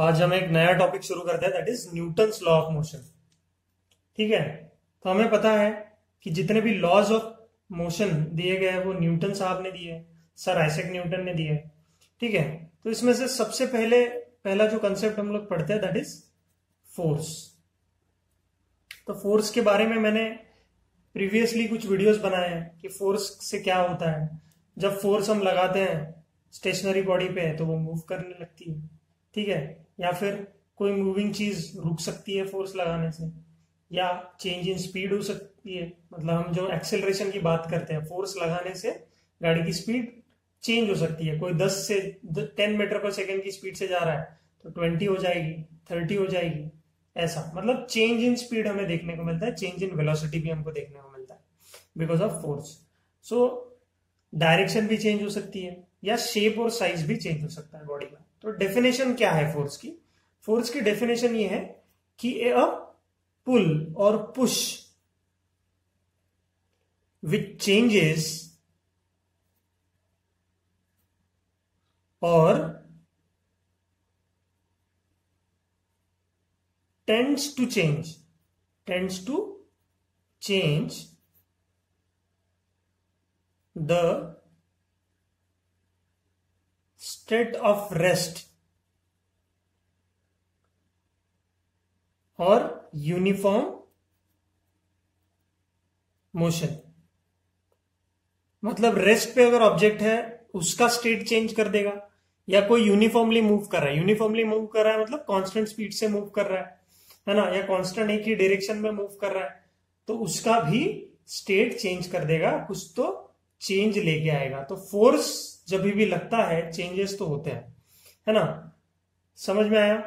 आज हम एक नया टॉपिक शुरू करते हैं, that is Newton's law of motion. ठीक है, तो हमें पता है कि जितने भी लॉज ऑफ मोशन दिए गए हैं वो न्यूटन साहब ने दिए, सर आइजैक न्यूटन ने दिए। ठीक है, तो इसमें से सबसे पहला जो कंसेप्ट हम लोग पढ़ते हैं दैट इज फोर्स। तो फोर्स के बारे में मैंने प्रीवियसली कुछ वीडियोस बनाए हैं कि फोर्स से क्या होता है। जब फोर्स हम लगाते हैं स्टेशनरी बॉडी पे तो वो मूव करने लगती है। ठीक है, या फिर कोई मूविंग चीज रुक सकती है फोर्स लगाने से, या चेंज इन स्पीड हो सकती है। मतलब हम जो एक्सेलरेशन की बात करते हैं, फोर्स लगाने से गाड़ी की स्पीड चेंज हो सकती है। कोई 10 मीटर पर सेकेंड की स्पीड से जा रहा है तो 20 हो जाएगी, 30 हो जाएगी, ऐसा। मतलब चेंज इन स्पीड हमें देखने को मिलता है, चेंज इन वेलोसिटी भी हमको देखने को मिलता है because of force. So direction भी चेंज हो सकती है, या शेप और साइज भी चेंज हो सकता है बॉडी का। तो डेफिनेशन क्या है फोर्स की? फोर्स की डेफिनेशन ये है कि a pull or push which changes or tends to change the state of rest or uniform motion. मतलब रेस्ट पे अगर ऑब्जेक्ट है उसका स्टेट चेंज कर देगा, या कोई यूनिफॉर्मली मूव कर रहा है। यूनिफॉर्मली मूव कर रहा है मतलब कांस्टेंट स्पीड से मूव कर रहा है ना, या कांस्टेंट एक ही डायरेक्शन में मूव कर रहा है, तो उसका भी स्टेट चेंज कर देगा, कुछ तो चेंज लेके आएगा। तो फोर्स जब भी लगता है चेंजेस तो होते हैं, है ना। समझ में आया?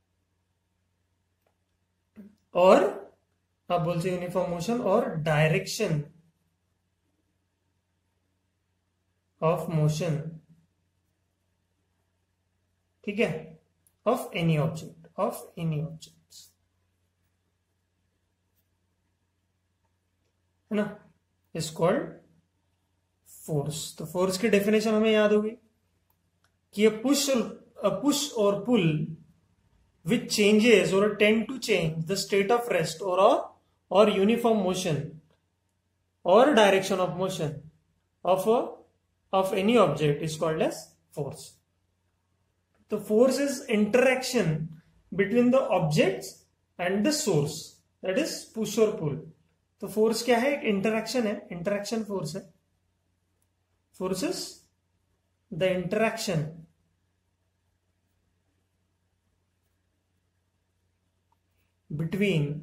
और आप बोलते यूनिफॉर्म मोशन और डायरेक्शन ऑफ मोशन, ठीक है, ऑफ एनी ऑब्जेक्ट है ना, इज कॉल्ड फोर्स। तो फोर्स की डेफिनेशन हमें याद होगी कि अ पुश और pull which changes or tend to change the state of rest or uniform motion or direction of motion of any object is called as force. The force is interaction between the objects and the source, that is push or pull. तो force क्या है? एक interaction है, interaction force है। Force is the interaction between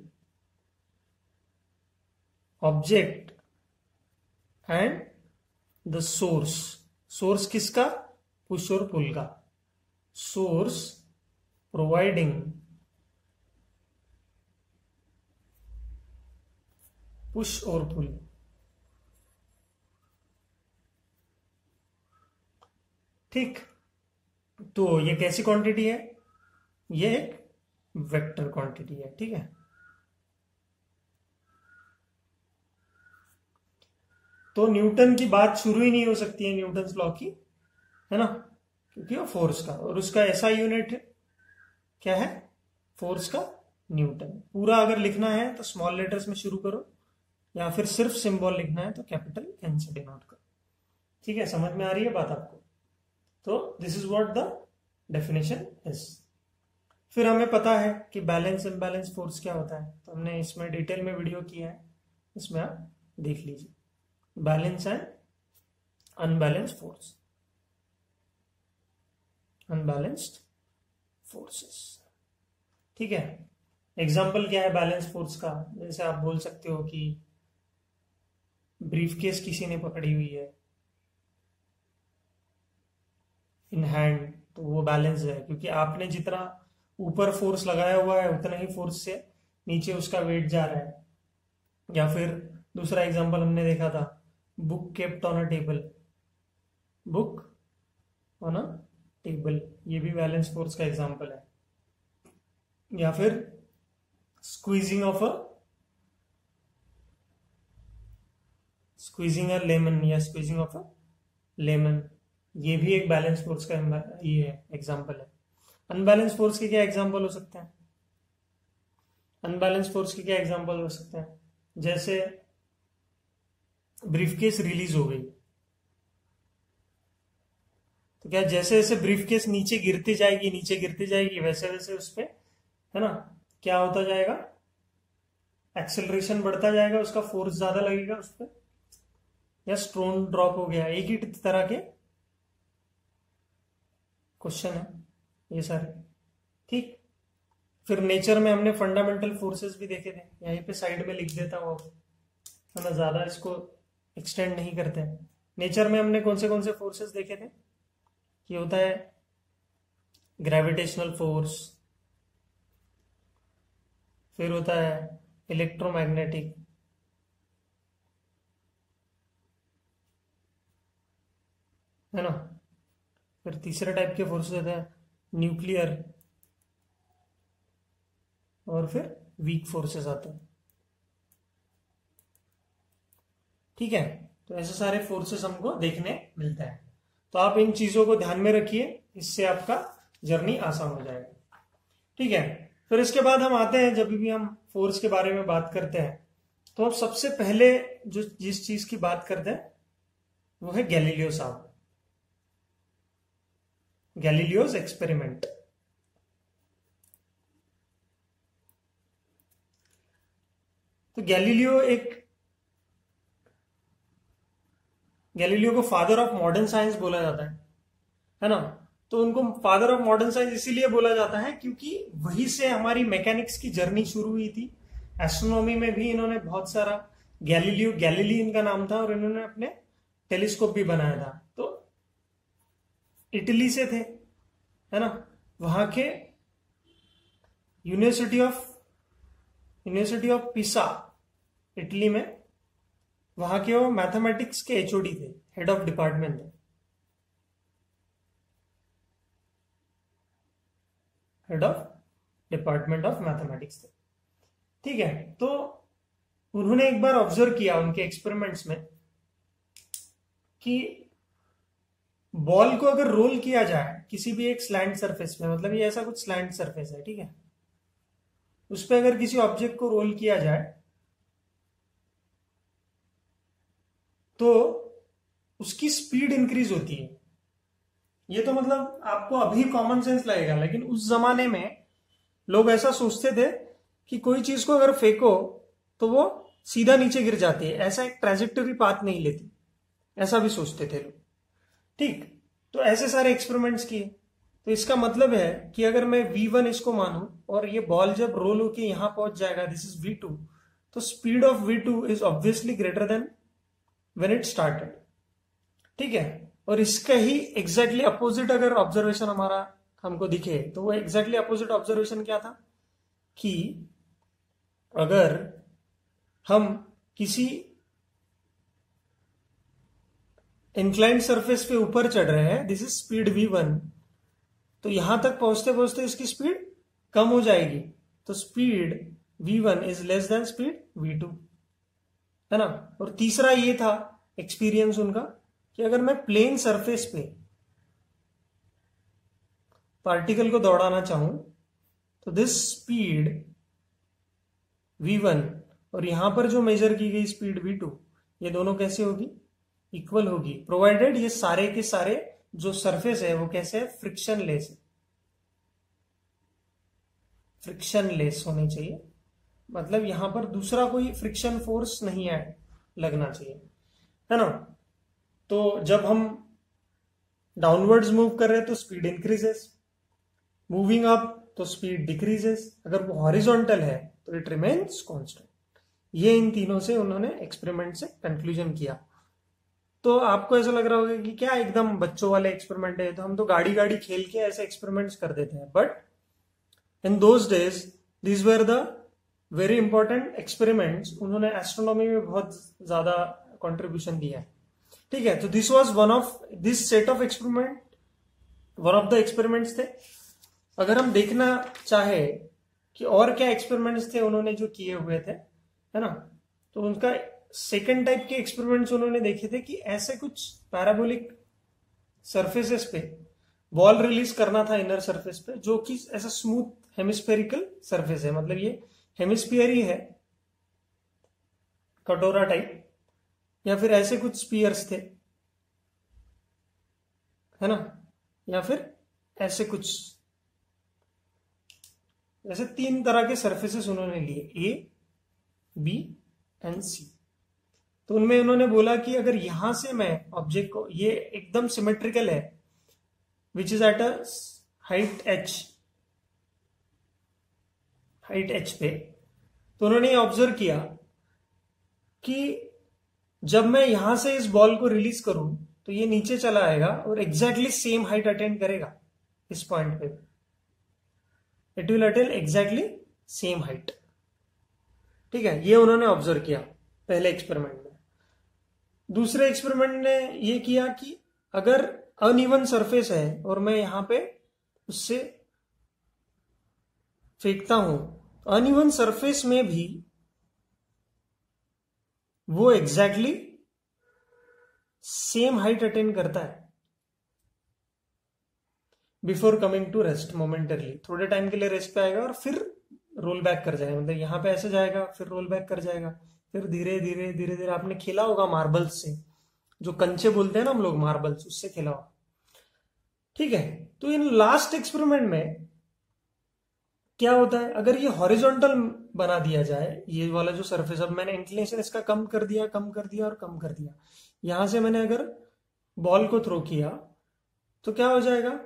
object and the source. source किसका? Push और pull का। source providing push और पुल। ठीक, तो ये कैसी क्वांटिटी है? ये एक वेक्टर क्वांटिटी है। ठीक है, तो न्यूटन की बात शुरू ही नहीं हो सकती है न्यूटन्स लॉ की, है ना, क्योंकि वो फोर्स का, और उसका ऐसा यूनिट क्या है? फोर्स का न्यूटन। पूरा अगर लिखना है तो स्मॉल लेटर्स में शुरू करो, या फिर सिर्फ सिंबल लिखना है तो कैपिटल एन से डिनोट करो। ठीक है, समझ में आ रही है बात आपको? तो this is what the definition is. फिर हमें पता है कि बैलेंस इम्बैलेंस फोर्स क्या होता है, तो हमने इसमें डिटेल में वीडियो किया है, इसमें आप देख लीजिए। Balance and unbalance force, unbalanced forces. ठीक है, एग्जाम्पल क्या है बैलेंस फोर्स का? जैसे आप बोल सकते हो कि ब्रीफकेस किसी ने पकड़ी हुई है इन हैंड, तो वो बैलेंस है, क्योंकि आपने जितना ऊपर फोर्स लगाया हुआ है उतना ही फोर्स से नीचे उसका वेट जा रहा है। या फिर दूसरा एग्जांपल हमने देखा था, book kept on a table, book on a table, ये भी बैलेंस फोर्स का एग्जांपल है। या फिर स्क्वीजिंग अ लेमन या स्क्वीजिंग ऑफ अ लेमन, ये भी एक बैलेंस फोर्स का ये है, एग्जांपल है। अनबैलेंस फोर्स के क्या एग्जांपल हो सकते हैं? अनबैलेंस फोर्स के क्या एग्जांपल हो सकते हैं? जैसे ब्रीफकेस रिलीज हो गई, तो क्या जैसे जैसे ब्रीफकेस नीचे गिरती जाएगी वैसे वैसे उस पे, है ना, क्या होता जाएगा? एक्सेलरेशन बढ़ता जाएगा, उसका फोर्स ज्यादा लगेगा उस पर, या स्ट्रोन ड्रॉप हो गया। एक ही तरह के क्वेश्चन है ये सारे। ठीक, फिर नेचर में हमने फंडामेंटल फोर्सेस भी देखे थे, यहीं पे साइड में लिख देता हूं, है ना, ज्यादा इसको एक्सटेंड नहीं करते हैं। नेचर में हमने कौन से फोर्सेस देखे थे? ये होता है ग्रेविटेशनल फोर्स, फिर होता है इलेक्ट्रोमैग्नेटिक, है ना, फिर तीसरे टाइप के फोर्सेस होते हैं न्यूक्लियर, और फिर वीक फोर्सेस आते हैं। ठीक है, तो ऐसे सारे फोर्सेस हमको देखने मिलता है। तो आप इन चीजों को ध्यान में रखिए, इससे आपका जर्नी आसान हो जाएगा। ठीक है, फिर इसके बाद हम आते हैं, जब भी हम फोर्स के बारे में बात करते हैं तो अब सबसे पहले जो जिस चीज की बात करते हैं वो है गैलीलियो साहब, गैलीलियोस एक्सपेरिमेंट। तो गैलीलियो को फादर ऑफ मॉडर्न साइंस बोला जाता है ना। तो उनको फादर ऑफ मॉडर्न साइंस इसीलिए बोला जाता है क्योंकि वहीं से हमारी मैकेनिक्स की जर्नी शुरू हुई थी। एस्ट्रोनॉमी में भी इन्होंने बहुत सारा, गैलीली इनका नाम था, और इन्होंने अपने टेलीस्कोप भी बनाया था। तो इटली से थे, है ना, वहां के यूनिवर्सिटी ऑफ पिसा इटली में, वहां के वो मैथमेटिक्स के एचओडी थे, हेड ऑफ डिपार्टमेंट थे, head of department of mathematics थे। ठीक है, तो उन्होंने एक बार ऑब्जर्व किया उनके एक्सपेरिमेंट्स में कि बॉल को अगर रोल किया जाए किसी भी एक स्लैंट सरफेस में, मतलब ये ऐसा कुछ स्लैंट सरफेस है, ठीक है, उस पर अगर किसी ऑब्जेक्ट को रोल किया जाए तो उसकी स्पीड इंक्रीज होती है। ये तो मतलब आपको अभी कॉमन सेंस लगेगा, लेकिन उस जमाने में लोग ऐसा सोचते थे कि कोई चीज को अगर फेंको तो वो सीधा नीचे गिर जाती है, ऐसा एक ट्रेजेक्टरी पाथ नहीं लेती, ऐसा भी सोचते थे लोग। ठीक, तो ऐसे सारे एक्सपेरिमेंट्स किए। तो इसका मतलब है कि अगर मैं v1 इसको मानूं और ये बॉल जब रोल होके यहां पहुंच जाएगा, दिस इज v2, तो speed of v2 is obviously greater than when it started. ठीक है, और इसका ही एग्जैक्टली अपोजिट अगर ऑब्जर्वेशन हमारा हमको दिखे तो वो एग्जैक्टली अपोजिट ऑब्जर्वेशन क्या था कि अगर हम किसी इंक्लाइंड सरफेस पे ऊपर चढ़ रहे हैं, दिस इज स्पीड v1, तो यहां तक पहुंचते पहुंचते इसकी स्पीड कम हो जाएगी, तो speed v1 is less than speed v2, है ना। और तीसरा ये था एक्सपीरियंस उनका कि अगर मैं प्लेन सरफेस पे पार्टिकल को दौड़ाना चाहूं तो दिस स्पीड v1 और यहां पर जो मेजर की गई स्पीड v2, ये दोनों कैसे होगी? इक्वल होगी, प्रोवाइडेड ये सारे के सारे जो सरफेस है वो कैसे है? फ्रिक्शनलेस है, फ्रिक्शनलेस होनी चाहिए, मतलब यहां पर दूसरा कोई फ्रिक्शन फोर्स नहीं है लगना चाहिए, है ना। तो जब हम डाउनवर्ड्स मूव कर रहे हैं तो स्पीड इंक्रीजेस, मूविंग अप तो स्पीड डिक्रीजेस, अगर वो हॉरिजॉन्टल है तो इट रिमेन्स कांस्टेंट। ये इन तीनों से उन्होंने एक्सपेरिमेंट से कंक्लूजन किया। तो आपको ऐसा लग रहा होगा कि क्या एकदम बच्चों वाले एक्सपेरिमेंट है, तो हम तो गाड़ी गाड़ी खेल के ऐसे एक्सपेरिमेंट्स कर देते हैं, but in those days these were the very important experiments. उन्होंने एस्ट्रोनॉमी में बहुत ज्यादा कंट्रीब्यूशन दिया है। ठीक है, तो this was one of this set of experiment, one of the experiments थे। अगर हम देखना चाहे कि और क्या एक्सपेरिमेंट्स थे उन्होंने जो किए हुए थे, है ना, तो उनका सेकेंड टाइप के एक्सपेरिमेंट्स उन्होंने देखे थे कि ऐसे कुछ पैराबोलिक सरफेसेस पे बॉल रिलीज करना था इनर सरफेस पे, जो कि ऐसा स्मूथ हेमिस्फेरिकल सरफेस है, मतलब ये हेमिस्फीयर ही है, कटोरा टाइप, या फिर ऐसे कुछ स्पीयर्स थे, है ना, या फिर ऐसे कुछ, ऐसे 3 तरह के सरफेसेस उन्होंने लिए, ए, बी एंड सी। तो उनमें उन्होंने बोला कि अगर यहां से मैं ऑब्जेक्ट को, ये एकदम सिमेट्रिकल है, which is at a height H पे, तो उन्होंने ये ऑब्जर्व किया कि जब मैं यहां से इस बॉल को रिलीज करूं तो ये नीचे चला आएगा और एग्जैक्टली सेम हाइट अटेंड करेगा इस पॉइंट पे, it will attend exactly same height. ठीक है, ये उन्होंने ऑब्जर्व किया पहले एक्सपेरिमेंट में। दूसरे एक्सपेरिमेंट ने ये किया कि अगर अनइवन सरफेस है और मैं यहां पे उससे फेंकता हूं, अनइवन सरफेस में भी वो एग्जैक्टली सेम हाइट अटेंड करता है before coming to rest momentarily. थोड़े टाइम के लिए रेस्ट पे आएगा और फिर रोल बैक कर जाएगा, मतलब यहां पे ऐसे जाएगा फिर रोल बैक कर जाएगा, फिर धीरे धीरे धीरे धीरे। आपने खेला होगा मार्बल्स से, जो कंचे बोलते हैं ना हम लोग, मार्बल्स, उससे खेला होगा। ठीक है, तो इन लास्ट एक्सपेरिमेंट में क्या होता है, अगर ये हॉरिजॉन्टल बना दिया जाए, ये वाला जो सरफेस, अब मैंने इंक्लिनेशन इसका कम कर दिया और कम कर दिया, यहां से मैंने अगर बॉल को थ्रो किया तो क्या हो जाएगा,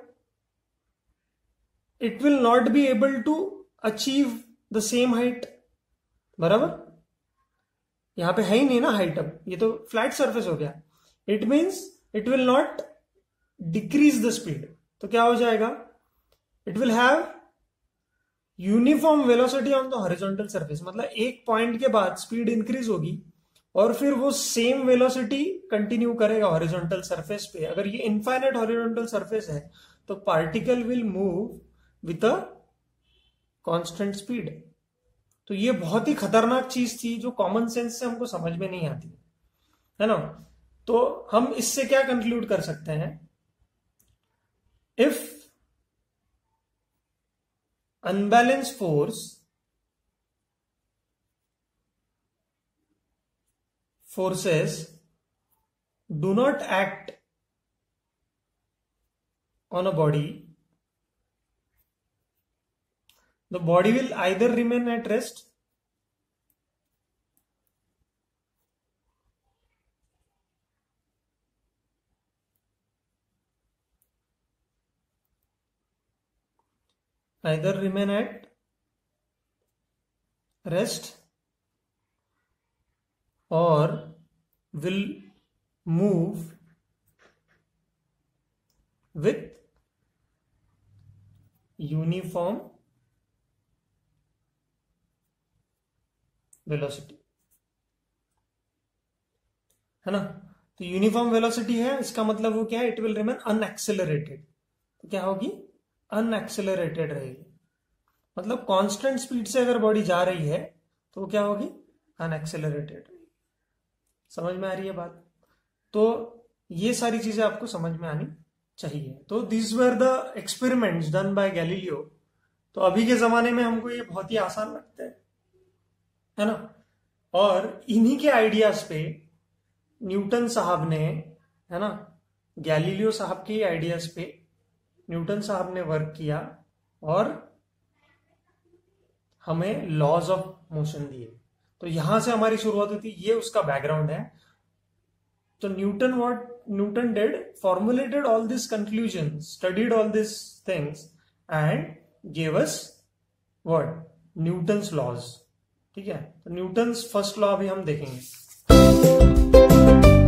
it will not be able to achieve the same height. बराबर, यहां पे है ही नहीं ना हाइट, अब ये तो फ्लैट सरफेस हो गया। It means it will not decrease the speed, तो क्या हो जाएगा, it will have uniform velocity on the horizontal surface, मतलब एक पॉइंट के बाद स्पीड इंक्रीज होगी और फिर वो सेम वेलोसिटी कंटिन्यू करेगा हॉरिजॉन्टल सरफेस पे। अगर ये इनफाइनाइट हॉरिजॉन्टल सरफेस है तो particle will move with a constant speed. तो ये बहुत ही खतरनाक चीज थी जो कॉमन सेंस से हमको समझ में नहीं आती, है ना। तो हम इससे क्या कंक्लूड कर सकते हैं, if unbalanced forces do not act on a body, the body will either remain at rest or will move with uniform velocity, है ना। तो यूनिफॉर्म वेलोसिटी है, इसका मतलब वो क्या है, इट विल रिमेन अनएक्सेलरेटेड। तो क्या होगी, अनएक्सेलरेटेड रहेगी, मतलब कांस्टेंट स्पीड से अगर बॉडी जा रही है तो क्या होगी, अनएक्सेलरेटेड रहेगी। समझ में आ रही है बात। तो ये सारी चीजें आपको समझ में आनी चाहिए। तो this were the experiments done by Galileo. तो अभी के जमाने में हमको ये बहुत ही आसान लगता है ना। और इन्हीं के आइडियाज पे न्यूटन साहब ने, है ना, गैलीलियो साहब के आइडियाज पे न्यूटन साहब ने वर्क किया और हमें लॉज ऑफ मोशन दिए। तो यहां से हमारी शुरुआत होती, ये उसका बैकग्राउंड है। तो Newton did, formulated all this conclusion, studied all this things and gave us what, Newton's laws. ठीक है, तो न्यूटन्स फर्स्ट लॉ अभी हम देखेंगे।